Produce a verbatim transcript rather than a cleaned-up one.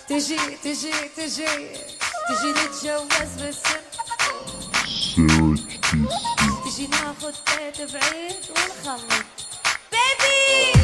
تجي تجي تجي تجي نتجوز بالسن، تجي ناخد بيت بعيد ونخلط بيبي.